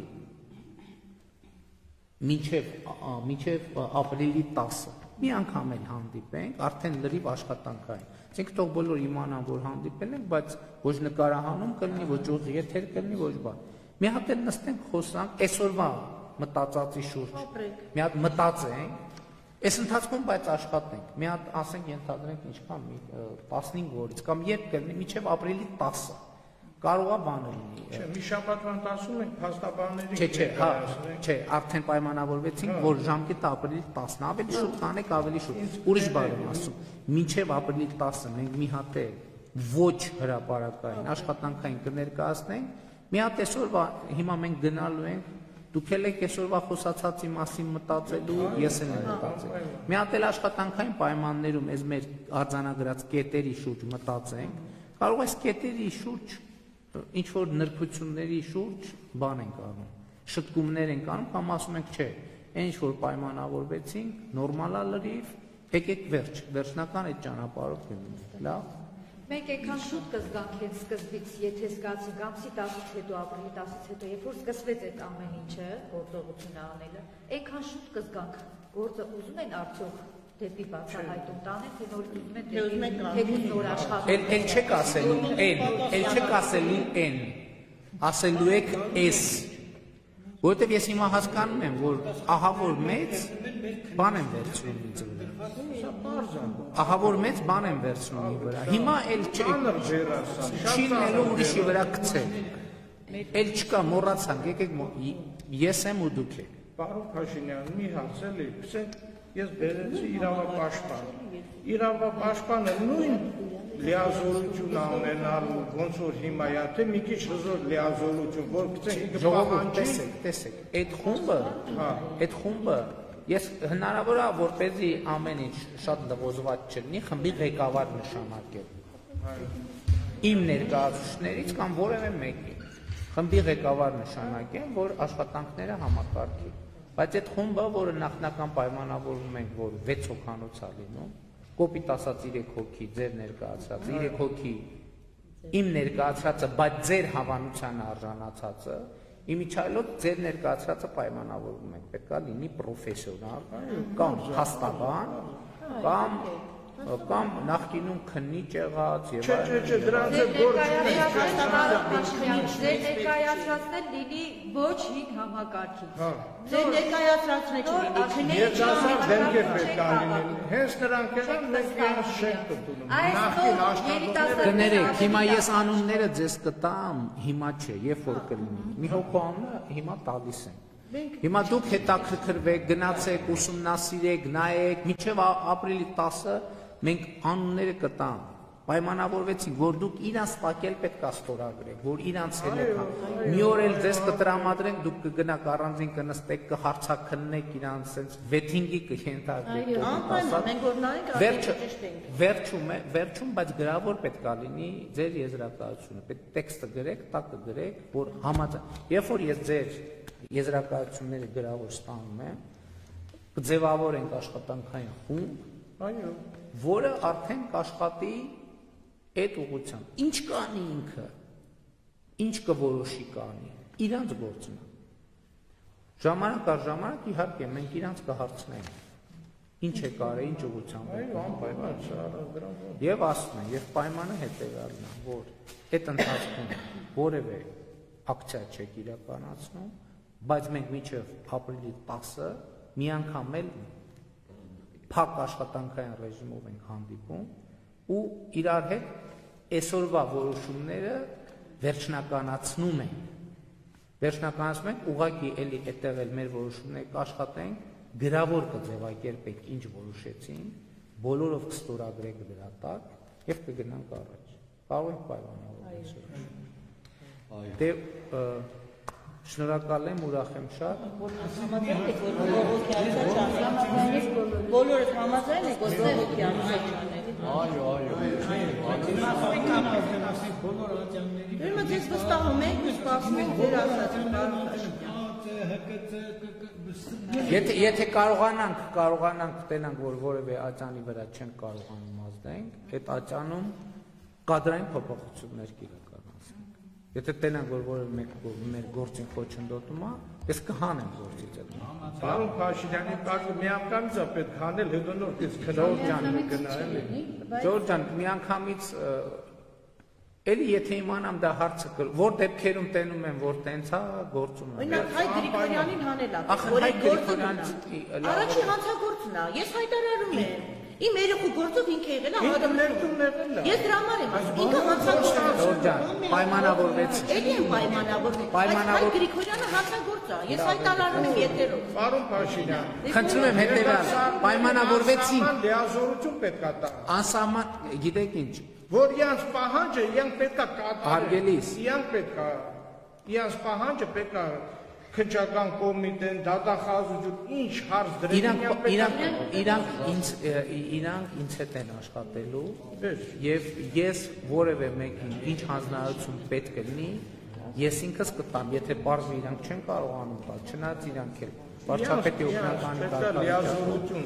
մինչև ապրիլի 10-ը, մի անգամ էլ հանդիպենք, արդեն լրիվ աշխատանքային։ Այսինքն թող բոլոր իմանան, որ հանդիպել ենք, բայց ոչ նկարահանում կլինի, ոչ ուղիղ եթեր կլինի, ոչ բան։ Մի հատ էլ նստենք, խոսանք, այսօրվա մտածածի շուրջ։ Մի հատ մտածենք, այս ընթացքում բայց աշխատենք։ Մի հատ ասենք ենթադրենք ինչքան 15 օրից կամ երբ կլինի, մինչև ապրիլի 10-ը։ Կարող է բանը լինի։ Չէ, մի շաբաթվան 10-ում ենք փաստաբանների։ Չէ, արդեն պայմանավորվեցինք, որ ժամկետը ապրիլի 10-ն, ավելի շուտ կանենք, ավելի շուտ։ Ուրիշ բան եմ ասում, մինչև ապրիլի 10-ը մենք մի հատ է ոչ հրապարակային աշխատանքային կներկայացնենք, մի հատ այսօրվա հիմա մենք գնալու ենք, դուք էլ եք այսօրվա խոսացածի մասին մտածելու, ես էլ եմ մտածել։ Մի հատ էլ աշխատանքային պայմաններում այս մեր արձանագրած կետերի շուրջ մտածենք, կարող է կետերի շուրջ ինչ որ նրբությունների շուրջ բան ենք անում, շտկումներ ենք անում, կամ ասում ենք չէ, այն ինչ որ պայմանավորվեցինք, նորմալ է լրիվ, եկեք վերջնական այդ ճանապարհով գնանք, լավ։ Մենք այնքան շուտ կզգանք այդ սկզբից, եթե զգացինք ամսի 10-ից հետո, ապրիլի 10-ից հետո, երբ որ սկսվեց այդ ամեն ինչը, գործողությունը անելը, այնքան շուտ կզգանք, գործը ուզում են արդյոք դեպի բացահայտում տանեն, թե նորից ուզում են դեպի նոր աշխատանք։ Էլ չեք ասելու էլ չեք ասելու են, ասելու եք էս, որովհետև ես հիմա հասկանում եմ, որ ահա որ մեծ բան եմ վերցնում ինձ վրա։ Ահա որ մեծ բան եմ վերցնում ինձ վրա։ Հիմա էլ չի լինելու ուրիշի վրա գցել։ Էլ չկա, մոռացանք, եկեք ես եմ ու դուք եք։ Պարոն Փաշինյան, մի հարց էլի, ասենք ես բերեցի իրավապաշտպան։ Իրավապաշտպանը նույն լիազորություն ունենալու, ոնց որ հիմա է, թե մի քիչ հզոր լիազորություն, որ գցենք ժողովուրդ տեսեք, այդ խումբը ես հնարավոր է որպեսզի ամեն ինչ շատ լղոզված չլինի, խմբի ղեկավար նշանակել։ Իմ ներկայացուցիչներից կամ որևէ մեկի խմբի ղեկավար նշանակեմ, որ աշխատանքները համակարգի։ Բայց այդ խումբը, որը նախնական պայմանավորվում ենք, որ 6 հոգանոց է լինում, կոպիտ ասած 3 հոգի, ձեր ներկայացած, 3 հոգի իմ ներկայացածը, բայց ձեր հավանության արժանացածը, իմիջայլոց ձեր ներկայացածը պայմանավորվում ենք, պետք է լինի պրոֆեսիոնալ, կամ փաստաբան, կամ նախկինում քննիչ եղած եւ Չէ, դրանց է գործ ձեր ներկայացածն լինի ոչ հին համակարգի։ Ձեր ներկայացածն չլինի, քննիչ Ես ասեմ դեմք է պետք է լինեն։ Հենց նրանք են մենք իրենց շենք տունում։ Նախին աշխատողները կներեք, հիմա ես անունները ձեզ կտամ, հիմա չէ, երբ որ կլինի։ Մի հոգու անունը հիմա տալիս եմ։ Հիմա դուք հետաքրքրվեք, գնացեք, ուսումնասիրեք, նայեք, մինչև ապրիլի 10-ը մենք անունները կտամ, պայմանավորվեցինք, որ դուք իրանց տակել պետք է ստորագրեք, որ իրանց էլ եք, մի օր էլ ձեզ կտրամադրենք, դուք կգնաք առանձին կնստեք, կհարցաքննեք իրանց, սենց վեթինգի կհենթարկեք, վերջում, բայց գրավոր պետք է լինի ձեր եզրակացությունը, տեքստը գրեք, տակը գրեք, որ երբ որ ես ձեր եզրակացությունները գրավոր ստանում եմ, կձևավորենք աշխատանքային խումբ, որը արդեն կաշխատի այդ ուղղությամբ։ Ինչ կանի ինքը, ինչ կորոշի կանի, իրանց գործն է։ Ժամանակ առ ժամանակ իհարկե մենք իրանց կհարցնենք, ինչ է կարել, ինչ ուղղությամբ է։ Եվ ասում են, եւ պայմանը հետեւյալն է, որ այդ ընթացքում որևէ ակցիա չեք իրականացնում, բայց մենք մինչև ապրիլի 10-ը մի անգամ էլ փակ աշխատանքային ռեժիմով ենք հանդիպում ու իրար հետ այսօրվա որոշումները վերջնականացնում ենք, ուղղակի էլի այդտեղ էլ մեր որոշումները կաշխատենք, գրավոր կձևակերպենք ինչ որոշեցինք, բոլորով կստորագրենք դրա տակ եւ կգնանք առաջ։ Կարող ենք պայմանավորվել։ Դե շնորհակալ եմ, ուրախ եմ շատ։ Բոլորը համաձայն եք, որ բողոքի անցած չանեք։ Այո։ Ուրեմն ձեզ վստահում եք, սպասում եք ձեր ասածը։ Եթե կարողանանք տենանք, որ որևէ ատյանի վրա չենք կարողանում ազդենք, այդ ատյանում կադրային փոփոխություններ կիրականացնենք։ Եթե տենանք, որ որևէ մեկը մեր գործին խոչընդոտում է, ես կհանեմ գործից այդ։ Պարոն Փաշինյանի կարգը միանգամից է պետք հանել, հետո նոր դες քրոջանը գնա էլի։ Ժորժ ջան, միանգամից Էլի եթե իմանամ դա հարցը որ դեպքերում տենում եմ որ տենց է գործում եմ։ Օրինակ Հայ Գրիգորյանին հանելա, որ այդ գործն առաջին հանցագործն է, ես հայտարարում եմ։ Իմ երեխու գործով ինքը եղել է Ինքներդում եղել է։ Ես դրա համար եմ ասում, ինքը հանցագործ է։ Ժորժ ջան, պայմանավորվեց։ Էլի եմ պայմանավորվել։ Հայ Գրիգորյանը հանցագործ է, ես հայտարարում եմ եթերով։ Պարոն Փաշինյան, Խնդրում եմ հետևյալ, պայմանավորվեցին։ Լիազորություն պետք է տա։ Անսահման, գիտեք ինչ, Որ իրանց պահանջը իրանք պետք է Հարգելիս։ Իրանց պահանջը պետք է քննչական կոմիտեն, դատախազություն, ինչ հարց դրեն իրանք ինձ հետ են աշխատելու եւ ես որևէ մեկին ինչ հանձնարարություն պետք է լինի, ես ինքս կտամ, եթե բարձր իրանք չեն կարողանում տալ, չնայած իրանք էլ վարչապետի օգնականի լիազորություն։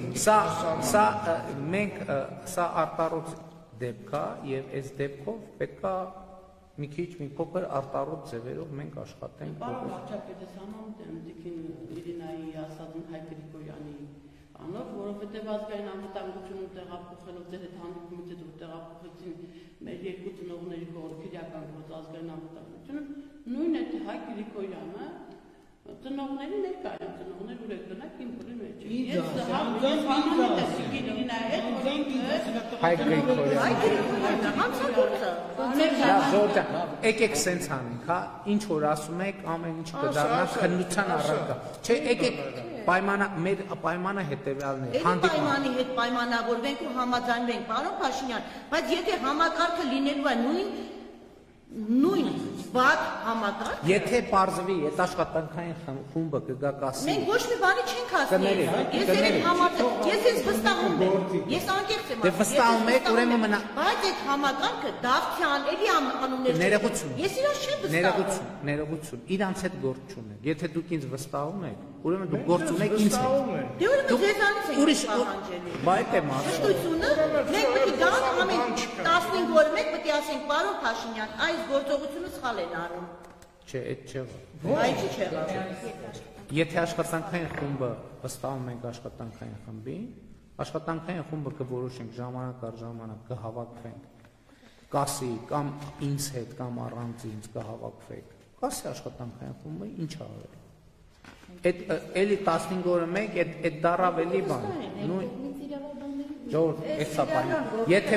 Սա արտառոց դեպք է եւ այս դեպքով պետք է մի քիչ մի փոքր արտառոց ձևերով մենք աշխատենք։ Պարոն վարչապետ, ես համամիտ եմ Տիկին Իրինայի ասածն Հայ Գրիգորյանի անով, որովհետեւ ազգային անվտանգությունը տեղափոխելով ձեր հետ հանդիպումից հետո տեղափոխեցին մեր երկու ծնողների կողմից քրեական գործ ազգային անվտանգությունը, նույն այդ Հայ Գրիգորյանը ծնողների ներկայ ծնողներ ուր եք գնաք իմ բռի մեջ։ Ես համամիտ եմ Տիկին Իրինայի հետ, Հայ Գրիգորյանը հանցագործը։ Ժորժ ջան, եկեք սենց անենք, հա, ինչ որ ասում եք, ամեն ինչ կդառնա քննության առարկա։ Չէ, եկեք մեր պայմանը հետևյալն է։ Այդ պայմանի հետ պայմանավորվենք ու համաձայնվենք, պարոն Փաշինյան, բայց եթե համակարգը լինելու է նույն վատ համակարգ։ Եթե պարզվի այդ աշխատանքային խումբը կգա կասի։ Մենք ոչ մի բանի չենք ասում։ Ես վստահում եմ։ Ես անկեղծ եմ ասում։ Դե վստահում եք, ուրեմն մնա։ Բայց այդ համակարգը Դավթյան էլի անուններ։ Ներողություն։ Ես իրաց չեմ վստահում։ Ներողություն։ Իրանց հետ գործ չունեք։ Եթե դուք ինձ վստահում եք, ուրեմն դուք գործ ունեք ինձ հետ։ Դե ուրեմն ձեզանից եք պահանջելու։ Բայց եմ ասում։ Ճշտությունը մենք պետք է գանք ամեն 15 օր մեկ պետք է ասենք պարոն Փաշինյան, այս գործողությունը սխալ են անում։ Չէ, այդ չեղավ։ Այդ չեղավ։ Եթե աշխատանքային խումբը վստահում ենք աշխատանքային խմբին, աշխատանքային խումբը կորոշենք ժամանակ առ ժամանակ կհավաքվենք, կասի կամ ինձ հետ կամ առանց ինձ կհավաքվեք, կասի աշխատանքային խումբը ինչ արել։ Այդ էլի 15 օրը մեկ այդ դարավ էլի բան։ Նույն Ժորժ, էսա բան։ Եթե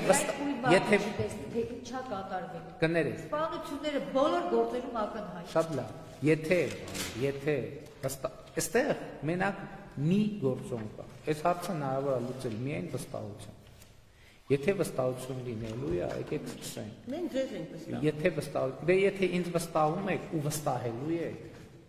չա կատարվել։ Կներես։ Սպանությունները բոլոր գործերում ակնհայտ։ Շատ լավ։ Եթե այստեղ մենակ մի գործոն կա։ Այս հարցը հնարավոր է լուծել միայն վստահությամբ։ Եթե վստահություն լինելու է, եկեք սկսենք։ Մենք ձեզ ենք վստահում։ Եթե ինձ վստահում եք ու վստահելու եք,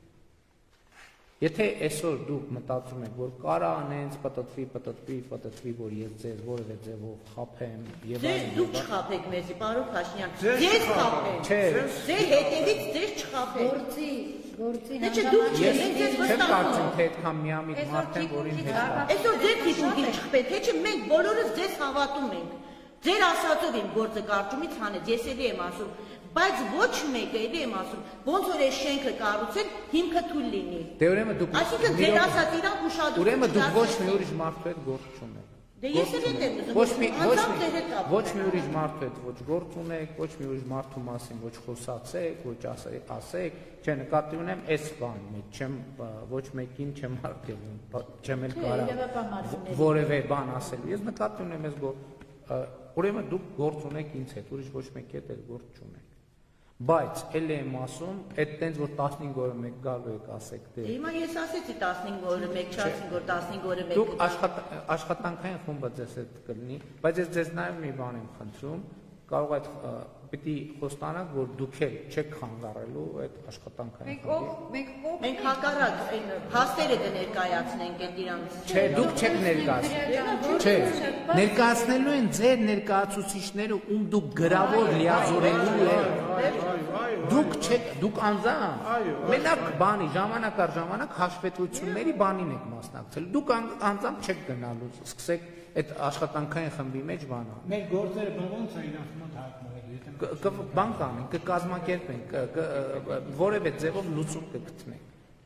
Եթե այսօր դուք մտածում եք, որ կարա անենց պատտվի, որ ես ձեզ որևէ ձևով խափեմ եւ այլն։ Դուք չխափեք մեզի, պարոն Փաշինյան։ Ձեզ խափեն։ Չէ։ Ձեր հետևից ձեզ չխափեն։ Գործի Դե չէ դուք չեք ձեզ Չեմ կարծում, թե այդքան միամիտ մարդ են, որին հետ։ Այսօր ձեր թիփունքին չխփեն, թե չէ մենք բոլորս ձեզ հավատում ենք։ Ձեր ասածով իմ գործը կարճումից հանեց, ես էլի եմ ասում, բայց ոչ մեկը էլի եմ ասում, ոնց որ այս շենքը կառուցել, հիմքը թույլ լինի։ Դե ուրեմն դուք Այսինքն ձեր ասած իրանք ուշադրություն։ Ուրեմն դուք ոչ մի ուրիշ մարդու հետ գործ չունեք։ Դե ես էլ եմ ուզում։ Ոչ մի ուրիշ մարդու հետ ոչ գործ ունեք, ոչ մի ուրիշ մարդու մասին ոչ խոսացեք, ոչ ասեք, չէ նկատի ունեմ այս բանը, չեմ ոչ մեկին չեմ հարգել, չեմ էլ կարա որևէ բան ասել։ Ես նկատի ունեմ այս ուրեմն դուք գործ ունեք ինձ հետ, ուրիշ ոչ մեկի հետ էլ գործ չունեք։ Բայց էլ եմ ասում, այդ տենց որ 15 օրը մեկ գալու եք ասեք դե։ Հիմա ես ասեցի 15 օրը մեկ, չասին որ 15 օրը մեկ։ Դուք աշխատանքային խումբը ձեզ հետ կլինի, բայց ես ձեզ նաև մի բան եմ խնդրում, կարող է պիտի խոստանաք, որ դուք էլ չեք խանգարելու այդ աշխատանքային խմբին։ Մենք հակառակ այն հաստերը կներկայացնենք այդ իրանց։ Չէ, դուք չեք ներկայացնում։ Չէ, Ներկայացնելու են ձեր ներկայացուցիչները, ում դուք գրավոր լիազորելու եք։ Դուք անձամբ մենակ բանի ժամանակ առ ժամանակ հաշվետվությունների բանին եք մասնակցել։ Դուք անձամբ չեք գնալու, սկսեք այդ աշխատանքային խմբի մեջ բանը։ Մեր գործերը ոնց է իրաց մոտ հայտնվել։ Բան կանենք, կկազմակերպենք, որևէ ձևով լուծում կգտնենք։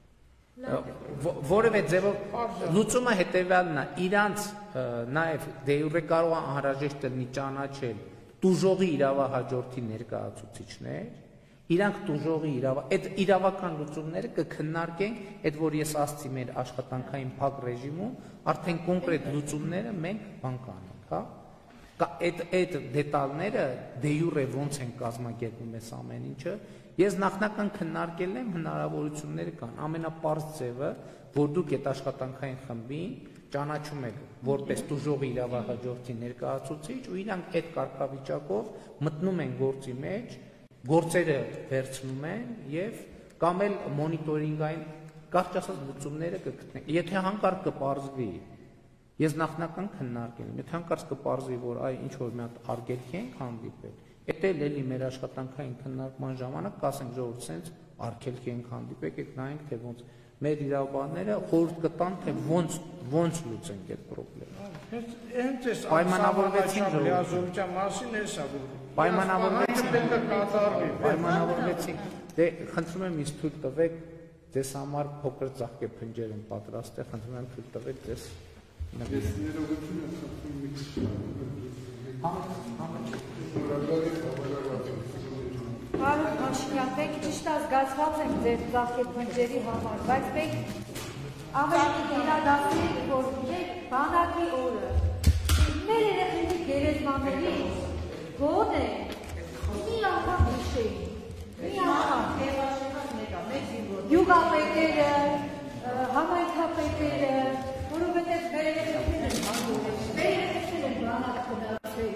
Որևէ ձևով լուծումը հետևյալն է, իրանց նաև դեյուրե կարող է անհրաժեշտ լինի ճանաչել տուժողի իրավահաջորդի ներկայացուցիչներ, իրանք տուժողի այդ իրավական լուծումները կքննարկենք, այդ որ ես ասացի մեր աշխատանքային փակ ռեժիմում, արդեն կոնկրետ լուծումները մենք բան կանենք, հա։ Այդ դետալները դեյուրե ոնց են կազմակերպում այս ամեն ինչը, ես նախնական քննարկել եմ հնարավորությունները կան, ամենապարզ ձևը, որ դուք այդ աշխատանքային խմբին ճանաչում եք որպես տուժողի իրավահաջորդի ներկայացուցիչ ու իրանք այդ կարգավիճակով մտնում են գործի մեջ, գործերը վերցնում են եւ կամ էլ մոնիտորինգային կարճ ասած լուծումները կգտնեն։ Եթե հանկարծ կպարզվի, ես նախնական քննարկել եմ, եթե հանկարծ կպարզվի, որ այ ինչ որ մի հատ արգելք ենք հանդիպել, Եթե լելի մեր աշխատանքային քննարկման ժամանակ կասենք ժողովուրդ սենց արգելք ենք հանդիպեք, եք նայենք թե ոնց մեր իրավաբանները խորհուրդ կտան թե ոնց լուծենք այդ խնդիրը։ Հենց այս պայմանավորվեցին լիազորության մասին էսա որ պայմանավորվեցին։ Դե խնդրում եմ ինձ թույլ տվեք ձեզ համար փոքր ծաղկե փնջեր եմ պատրաստել, խնդրում եմ թույլ տվեք ձեզ Պարոն Փաշինյան, մենք ճիշտ ազգացված ենք ձեր ծաղկե փնջերի համար, բայց մենք ավելի իրադարձել, որ մեր բանակի օրը մեր երեխեքի գերեզմանների գոնե մի անգամ հիշեին, մի անգամ յուղապետերը, համայնքապետերը, որովհետև մեր երեխեքներ են բանակ գնացել։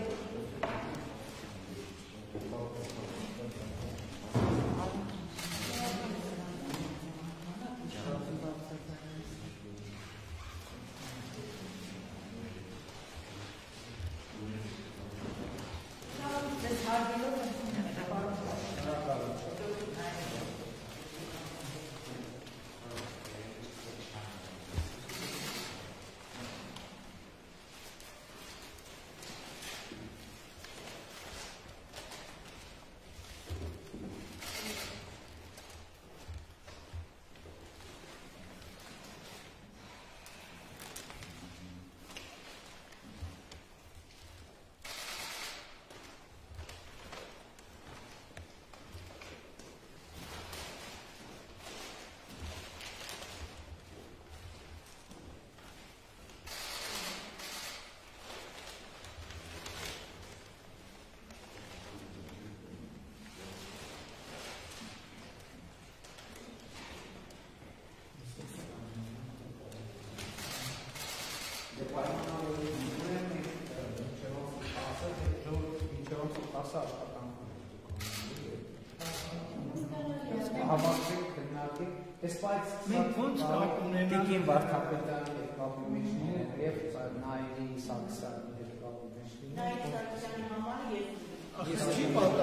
Մենք ոնց կարող ունենանք Տիկին Վարդապետյանի հետ կապի մեջ լինել եւ Նայիրի Սարգսյանի հետ կապի մեջ լինել։ Նայիրի Սարգսյանի համար ես չի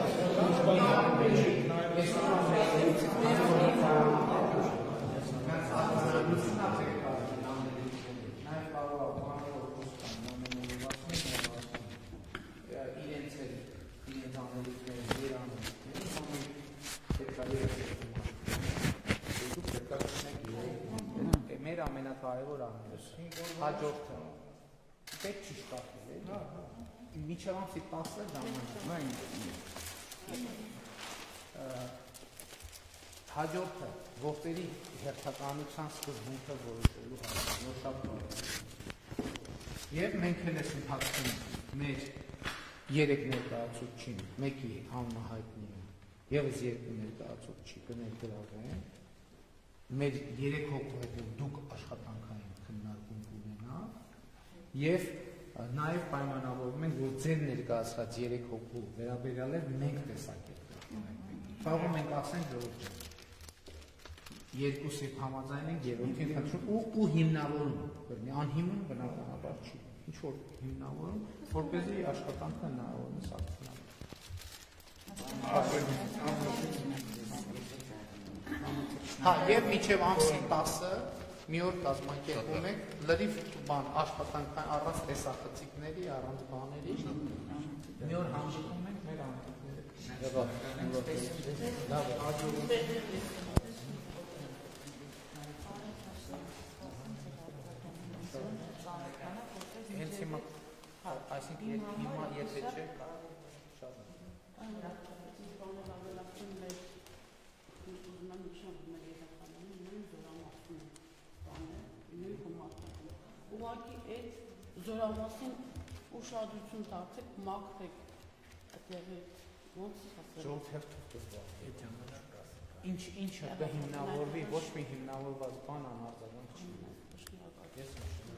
ամենակարևոր ամենը հաջորդը պետք չի շտապել միջև ամսի 10-ը ժամանակ հաջորդը ողբերի հերթականության սկզբունքը որոշելու հարցը եւ մենք էլ այս ընթացքում մեր 3 ներկայացուցչին մեկի անունը հայտնի է եւս 2 ներկայացուցչի կներգրավեն մեր 3 հոգու հետ դուք աշխատանքային քննարկում կունենաք եւ նաեւ պայմանավորվում ենք որ ձեր ներկայացած 3 հոգու վերաբերյալ մենք տեսակետ կարող ենք ասենք որ երկուսի համաձայն ենք երրորդին խնդրում ու հիմնավորում անհիմն բնականաբար չի ինչ որ հիմնավորում, որպեսզի աշխատանքը հնարավորինս արդյունավետ։ Հա, եւ մինչեւ ամսի 10-ը մի օր կազմակերպում եք լրիվ բան աշխատանքային առանց տեսախցիկների, առանց բաների։ Մի օր հանդիպում ենք մեր անդամները։ Հենց հիմա, այսինքն հիմա եթե չէ, շատ ուղղակի այդ զորամասին ուշադրություն դարձեք, մաքրեք այդտեղի ոնց ասել։ Ինչը կհիմնավորվի, ոչ մի հիմնավորված բան անարձագանք չի։ Ես